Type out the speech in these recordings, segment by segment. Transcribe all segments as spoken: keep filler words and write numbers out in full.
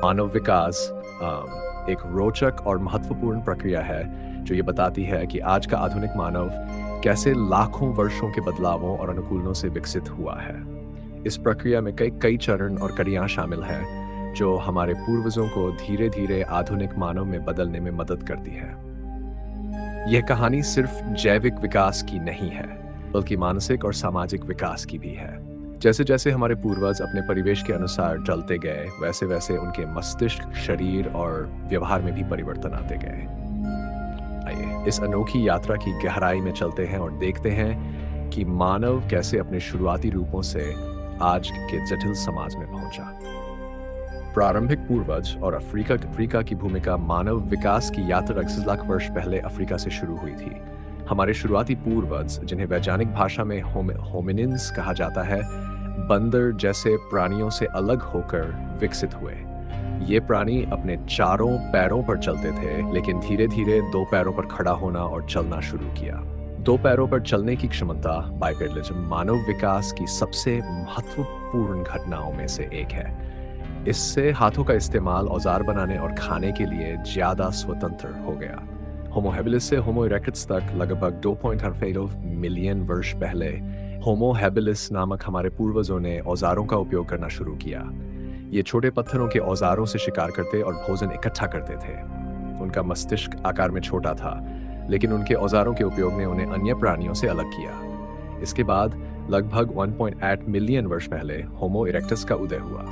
मानव विकास अम, एक रोचक और महत्वपूर्ण प्रक्रिया है जो ये बताती है कि आज का आधुनिक मानव कैसे लाखों वर्षों के बदलावों और अनुकूलनों से विकसित हुआ है। इस प्रक्रिया में कई कई चरण और कड़ियाँ शामिल हैं जो हमारे पूर्वजों को धीरे धीरे आधुनिक मानव में बदलने में मदद करती है। यह कहानी सिर्फ जैविक विकास की नहीं है, बल्कि मानसिक और सामाजिक विकास की भी है। जैसे जैसे हमारे पूर्वज अपने परिवेश के अनुसार ढलते गए, वैसे वैसे उनके मस्तिष्क, शरीर और व्यवहार में भी परिवर्तन आते गए। आइए इस अनोखी यात्रा की गहराई में चलते हैं और देखते हैं कि मानव कैसे अपने शुरुआती रूपों से आज के जटिल समाज में पहुंचा। प्रारंभिक पूर्वज और अफ्रीका अफ्रीका की भूमिका मानव विकास की यात्रा इक्कीस लाख वर्ष पहले अफ्रीका से शुरू हुई थी। हमारे शुरुआती पूर्वज, जिन्हें वैज्ञानिक भाषा में होम, होमिनिन्स कहा जाता है, बंदर जैसे प्राणियों से अलग होकर विकसित हुए। ये प्राणी अपने चारों पैरों पर चलते थे, लेकिन धीरे धीरे दो पैरों पर खड़ा होना और चलना शुरू किया। दो पैरों पर चलने की क्षमता, बाइपेडलिज्म, मानव विकास की सबसे महत्वपूर्ण घटनाओं में से एक है। इससे हाथों का इस्तेमाल औजार बनाने और खाने के लिए ज्यादा स्वतंत्र हो गया। होमो हैबिलिस से होमो इरेक्टस तक लगभग दो पॉइंट अड़सठ मिलियन वर्ष पहले होमो हैबिलिस नामक हमारे पूर्वजों ने औजारों का उपयोग करना शुरू किया। ये छोटे पत्थरों के औजारों से शिकार करते और भोजन इकट्ठा करते थे। उनका मस्तिष्क आकार में छोटा था, लेकिन उनके औजारों के उपयोग ने उन्हें अन्य प्राणियों से अलग किया। इसके बाद लगभग एक पॉइंट आठ मिलियन वर्ष पहले होमो इरेक्टस का उदय हुआ।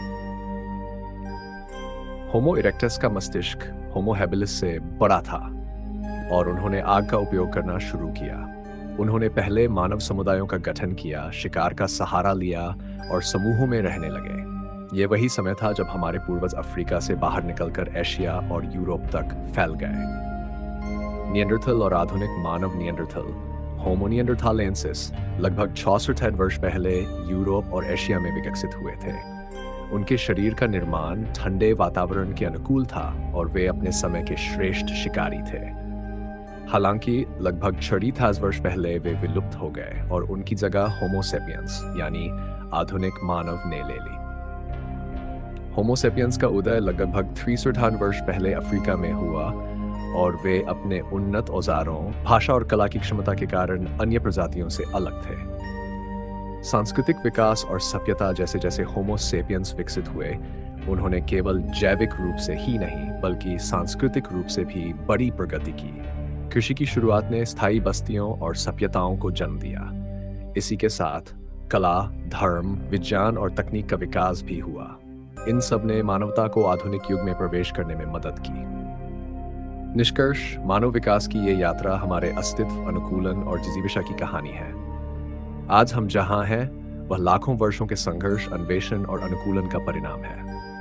होमो इरेक्टस का मस्तिष्क होमो हैबिलिस से बड़ा था और उन्होंने आग का उपयोग करना शुरू किया। उन्होंने पहले मानव समुदायों का गठन किया, शिकार का सहारा लिया और समूहों में रहने लगे। ये वही समय था जब हमारे पूर्वज अफ्रीका से बाहर निकलकर एशिया और यूरोप तक फैल गए। निएंडरथल और आधुनिक मानव निएंडरथल, होमो निएंडरथालेंसिस, लगभग छियासठ वर्ष पहले यूरोप और एशिया में विकसित हुए थे। उनके शरीर का निर्माण ठंडे वातावरण के अनुकूल था और वे अपने समय के श्रेष्ठ शिकारी थे। हालांकि लगभग छड़ीस हजार वर्ष पहले वे विलुप्त हो गए और उनकी जगह होमो सेपियंस यानी आधुनिक मानव ने ले ली। होमो सेपियंस का उदय लगभग तिरसठ हजार वर्ष पहले अफ्रीका में हुआ और वे अपने उन्नत औजारों, भाषा और कला की क्षमता के कारण अन्य प्रजातियों से अलग थे। सांस्कृतिक विकास और सभ्यता जैसे जैसे होमो सेपियंस विकसित हुए, उन्होंने केवल जैविक रूप से ही नहीं बल्कि सांस्कृतिक रूप से भी बड़ी प्रगति की। कृषि की शुरुआत ने स्थायी बस्तियों और सभ्यताओं को जन्म दिया। इसी के साथ कला, धर्म, विज्ञान और तकनीक का विकास भी हुआ। इन सब ने मानवता को आधुनिक युग में प्रवेश करने में मदद की। निष्कर्ष, मानव विकास की ये यात्रा हमारे अस्तित्व, अनुकूलन और जिजीविका की कहानी है। आज हम जहां हैं, वह लाखों वर्षों के संघर्ष, अन्वेषण और अनुकूलन का परिणाम है।